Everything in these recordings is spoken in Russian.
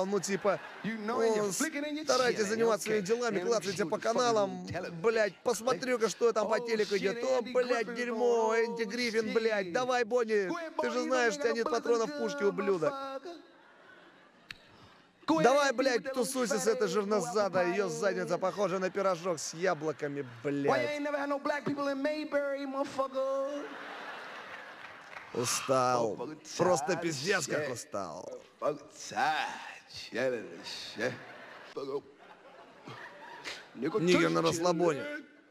ну типа, старайтесь заниматься своими делами, клацайте по каналам, блядь, посмотрю-ка, что там по телеку идет. О, блядь, дерьмо, Энди Гриффин, блядь, давай, Бонни, ты же знаешь, что у тебя нет патронов в пушке, ублюдок. Давай, блядь, тусуйся с этой жирнозадой, ее задница похожа на пирожок с яблоками, блядь. Устал. Просто пиздец, как устал. Нигер на расслабоне.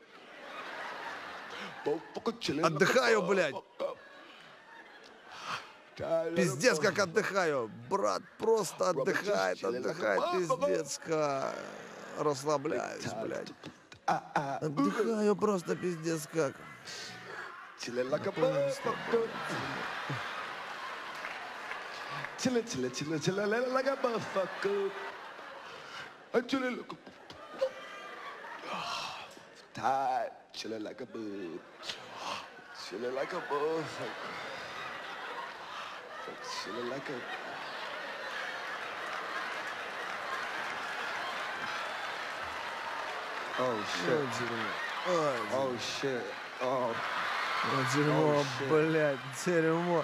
Отдыхаю, блядь. Пиздец, как отдыхаю. Брат просто отдыхает, пиздец, как. Расслабляюсь, блядь. Отдыхаю просто, пиздец, как. Дерьмо, блядь, дерьмо.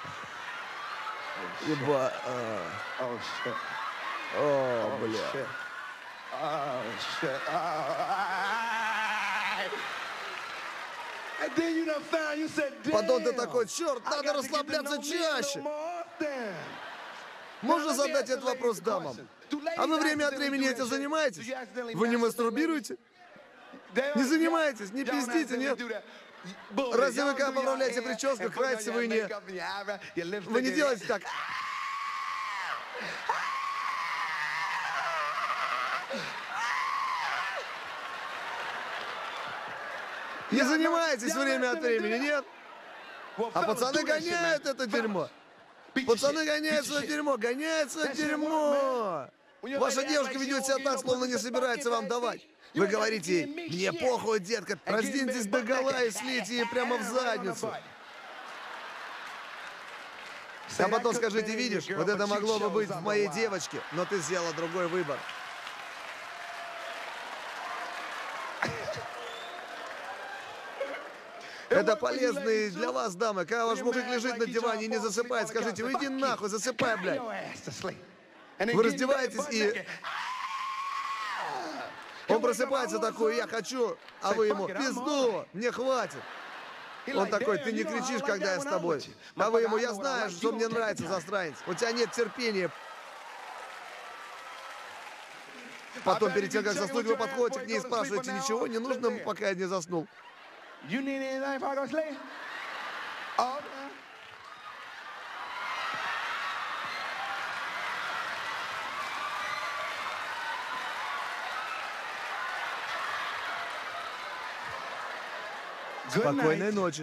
Еба. О, блядь. Потом ты такой, черт, надо расслабляться чаще. Можно задать этот вопрос дамам? А вы время от времени этим занимаетесь? Вы не мастурбируете? Не занимаетесь, не пиздите, нет? Разве вы когда поправляете прическу, красите, вы не делаете так? Не занимаетесь время от времени, нет? А пацаны гоняют это дерьмо. Пацаны гоняют свое дерьмо, Ваша девушка ведет себя так, словно не собирается вам давать. Вы говорите ей, мне похуй, детка, разденьтесь догола и слейте ей прямо в задницу. А потом скажите, видишь, вот это могло бы быть в моей девочке, но ты сделала другой выбор. Это полезно и для вас, дамы. Когда ваш мужик лежит на диване и не засыпает, скажите, вы иди нахуй, засыпай, блядь. Вы раздеваетесь и... Он просыпается такой, я хочу, а вы ему, пизду, мне хватит. Он такой, ты не кричишь, когда я с тобой. А вы ему, я знаю, что мне нравится, засранец. У тебя нет терпения. Потом, перед тем, как заснуть, вы подходите к ней и спрашиваете, ничего не нужно, пока я не заснул. Спокойной ночи.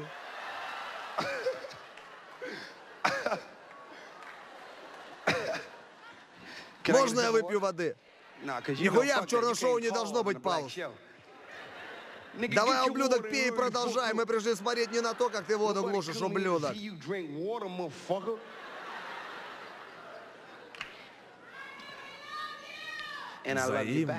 Можно я выпью воды? Нихуя в черном шоу не должно быть пауз. Давай, ублюдок, пей и продолжай. Мы пришли смотреть не на то, как ты воду глушишь, ублюдок. Взаимно.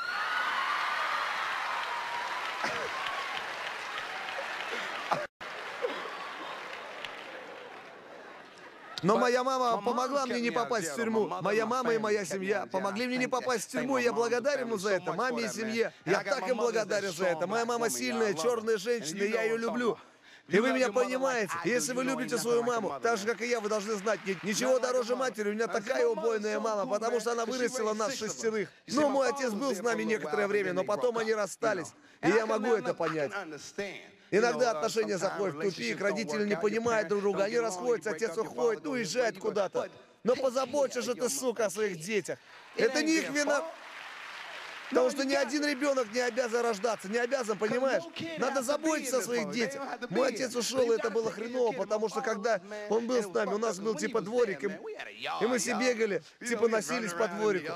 Но моя мама помогла мне не попасть в тюрьму. Моя мама и моя семья помогли мне не попасть в тюрьму, и я благодарен ему за это. Маме и семье. Я так им благодарен за это. Моя мама сильная, черная женщина, и я ее люблю. И вы меня понимаете. Если вы любите свою маму, так же, как и я, вы должны знать, ничего дороже матери. У меня такая убойная мама, потому что она вырастила нас 6. Ну, мой отец был с нами некоторое время, но потом они расстались. И я могу это понять. Иногда отношения заходят в тупик, родители не понимают друг друга, они расходятся, отец уходит, уезжает куда-то. Но позаботься же ты, сука, о своих детях. Это не их вина. Потому что ни один ребенок не обязан рождаться, не обязан, понимаешь? Надо заботиться о своих детях. Мой отец ушел, и это было хреново, потому что когда он был с нами, у нас был типа дворик, и мы все бегали, типа носились по дворику.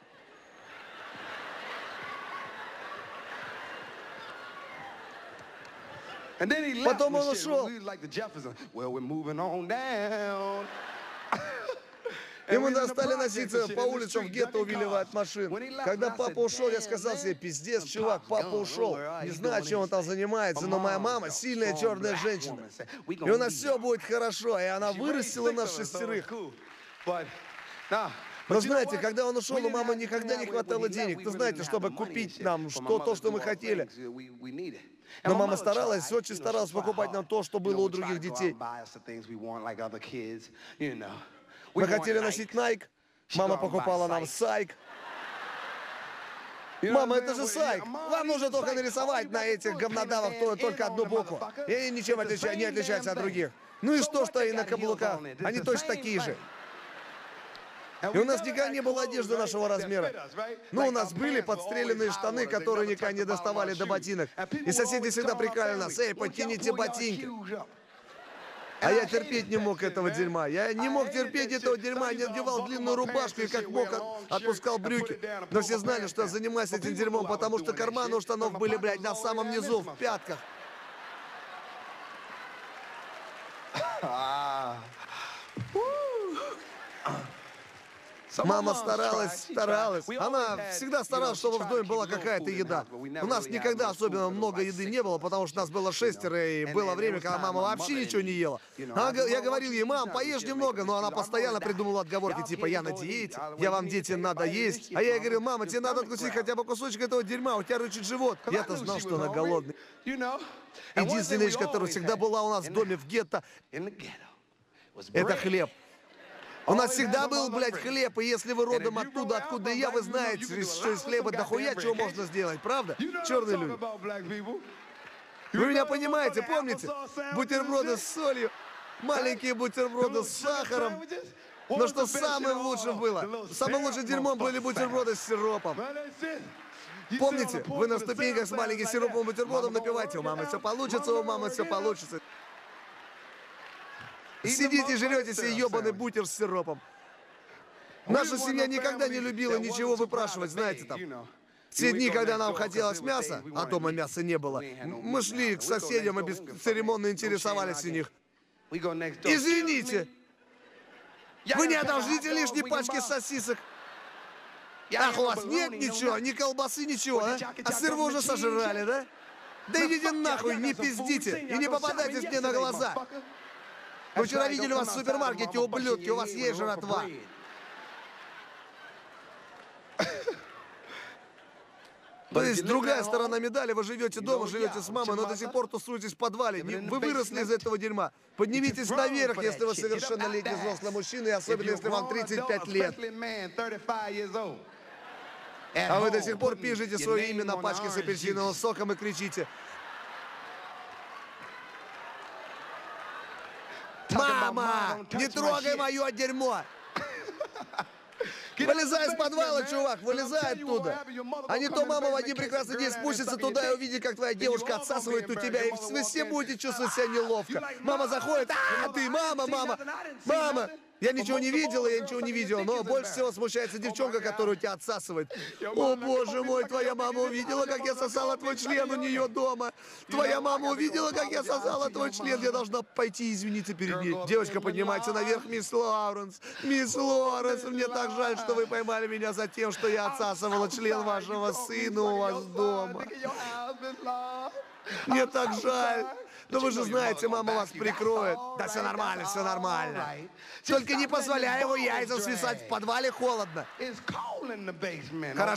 Потом он ушел. И мы стали носиться по улицам в гетто, увиливая от машин. Когда папа ушел, я сказал себе: пиздец, чувак, папа ушел. Не знаю, чем он там занимается, но моя мама сильная черная женщина. И у нас все будет хорошо, и она вырастила нас 6. Но знаете, когда он ушел, у мамы никогда не хватало денег, вы знаете, чтобы купить нам то, что мы хотели. Но мама старалась, очень старалась покупать нам то, что было у других детей. Мы хотели носить Nike, мама покупала нам Сайк. Мама, это же Сайк. Вам нужно только нарисовать на этих говнодавах только одну букву. И ничем не отличается от других. Ну и что и на каблуках? Они точно такие же. И у нас никогда не было одежды нашего размера. Но у нас были подстреленные штаны, которые никогда не доставали до ботинок. И соседи всегда прикаляли нас: эй, подтяните ботинки. А я терпеть не мог этого дерьма. Я не мог терпеть этого дерьма. Я надевал длинную рубашку и как мог отпускал брюки. Но все знали, что я занимаюсь этим дерьмом, потому что карманы у штанов были, блядь, на самом низу, в пятках. Мама старалась. Она всегда старалась, чтобы в доме была какая-то еда. У нас никогда особенно много еды не было, потому что нас было 6, и было время, когда мама вообще ничего не ела. Я говорил ей: мам, поешь немного, но она постоянно придумывала отговорки, типа: я на диете, вам, дети, надо есть. А я ей говорил: мама, тебе надо откусить хотя бы кусочек этого дерьма, у тебя рычит живот. Я-то знал, что она голодная. Единственная вещь, которая всегда была у нас в доме в гетто, это хлеб. У нас всегда был, блядь, хлеб, и если вы родом оттуда, откуда я, вы знаете, что из хлеба дохуя чего можно сделать, правда? Черные люди. Вы меня понимаете, помните? Бутерброды с солью, маленькие бутерброды с сахаром. Но что самым лучшим было? Самым лучшим дерьмом были бутерброды с сиропом. Помните? Вы на ступеньках с маленьким сиропом бутербродом напеваете: у мамы все получится, у мамы все получится. Сидите, жрете себе ебаный бутер с сиропом. Наша семья никогда не любила ничего выпрашивать, знаете, там. Все дни, когда нам хотелось мяса, а дома мяса не было, мы шли к соседям и бесцеремонно интересовались у них. Извините, вы не одолжите лишней пачки сосисок? Ах, у вас нет ничего, ни колбасы, ничего, а? А сыр вы уже сожрали, да? Да идите нахуй, не пиздите и не попадайтесь мне на глаза. Мы вчера видели вас в супермаркете, ублюдки, у вас есть жратва. То есть другая сторона медали: вы живете дома, живете с мамой, но до сих пор тусуетесь в подвале. Вы выросли из этого дерьма. Поднимитесь наверх, если вы совершеннолетний взрослый мужчина, и особенно если вам 35 лет. А вы до сих пор пишете свое имя на пачке с апельсиновым соком и кричите: мама, не трогай мое дерьмо! Вылезай из подвала, чувак, вылезай оттуда. А не то мама в один прекрасный день спустится туда и увидит, как твоя девушка отсасывает у тебя, и вы все будете чувствовать себя неловко. Мама заходит: а ты, мама! Я ничего не видел, но больше всего смущается девчонка, которая у тебя отсасывает. О, боже мой, твоя мама увидела, как я сосала твой член у нее дома. Твоя мама увидела, как я сосала твой член. Я должна пойти извиниться перед ней. Девочка, поднимается наверх: мисс Лоуренс, мне так жаль, что вы поймали меня за тем, что я отсасывала член вашего сына у вас дома. Мне так жаль. Но вы же знаете, мама вас прикроет. Да все нормально, все нормально. Только не позволяй его яйцам свисать в подвале, холодно. Хорошо?